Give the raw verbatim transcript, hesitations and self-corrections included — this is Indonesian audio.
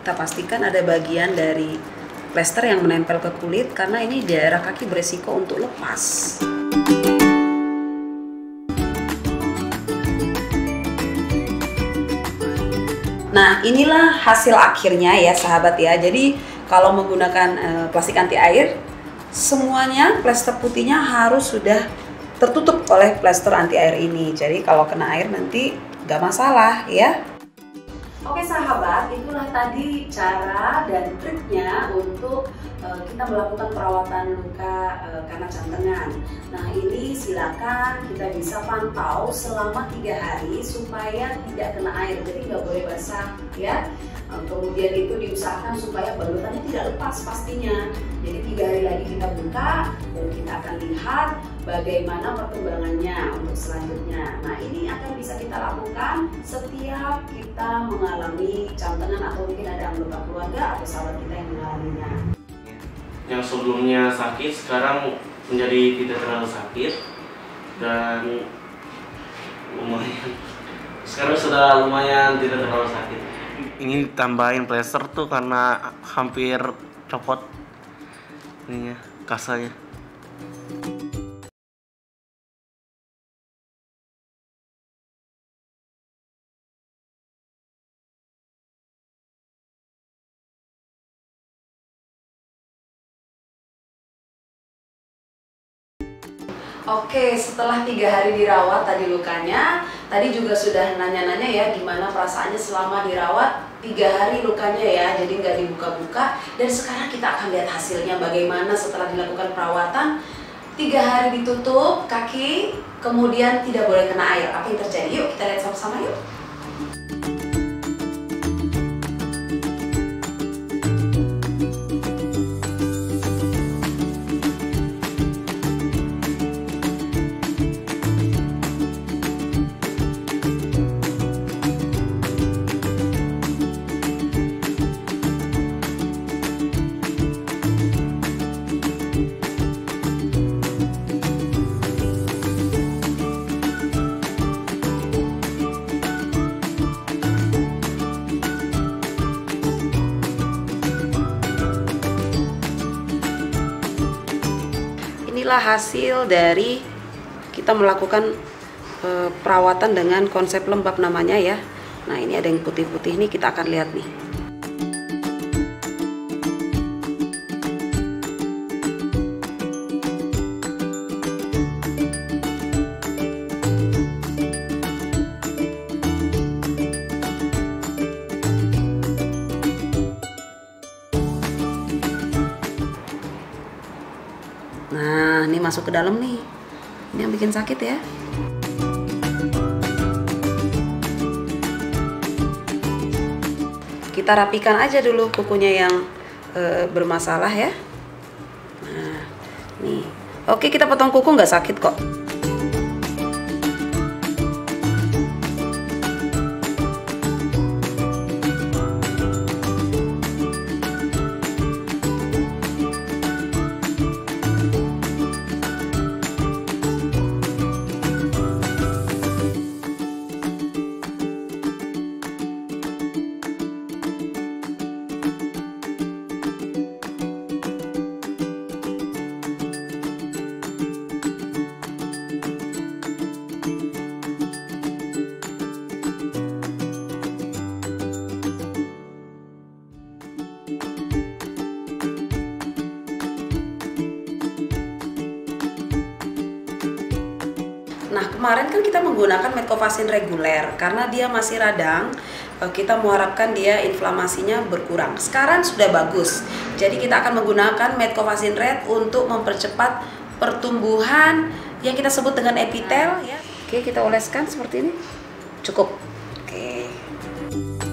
kita pastikan ada bagian dari plester yang menempel ke kulit, karena ini daerah kaki beresiko untuk lepas. Nah, inilah hasil akhirnya ya sahabat ya. Jadi kalau menggunakan e, plastik anti air, semuanya plester putihnya harus sudah tertutup oleh plester anti air ini. Jadi kalau kena air nanti nggak masalah ya. Oke sahabat, itulah tadi cara dan triknya untuk uh, kita melakukan perawatan luka uh, karena jantengan. Nah ini silakan kita bisa pantau selama tiga hari supaya tidak kena air, jadi nggak boleh basah ya. Uh, kemudian itu diusahakan supaya balutannya tidak lepas pastinya. Jadi tiga hari lagi kita buka dan kita akan lihat bagaimana perkembangannya untuk selanjutnya. Nah ini akan bisa kita lakukan setiap kita mengalami jantengan atau mungkin ada anggota keluarga atau sahabat kita yang mengalaminya. Yang sebelumnya sakit sekarang menjadi tidak terlalu sakit dan lumayan. Sekarang sudah lumayan tidak terlalu sakit. Ini tambahin plester tuh karena hampir copot ininya, kasanya. Oke, setelah tiga hari dirawat tadi lukanya, tadi juga sudah nanya-nanya ya gimana perasaannya selama dirawat tiga hari lukanya ya, jadi nggak dibuka-buka. Dan sekarang kita akan lihat hasilnya bagaimana setelah dilakukan perawatan. Tiga hari ditutup kaki, kemudian tidak boleh kena air. Apa yang terjadi? Yuk kita lihat sama-sama yuk. Inilah hasil dari kita melakukan e, perawatan dengan konsep lembab namanya ya. Nah ini ada yang putih-putih nih, kita akan lihat nih. Nah, ini masuk ke dalam nih. Ini yang bikin sakit ya. Kita rapikan aja dulu kukunya yang e, bermasalah ya. Nah, nih. Oke, kita potong kuku nggak sakit kok. Nah kemarin kan kita menggunakan Medcovasin reguler karena dia masih radang, kita mengharapkan dia inflamasinya berkurang. Sekarang sudah bagus, jadi kita akan menggunakan Medcovasin red untuk mempercepat pertumbuhan yang kita sebut dengan epitel ya. Oke, kita oleskan seperti ini, cukup. Oke.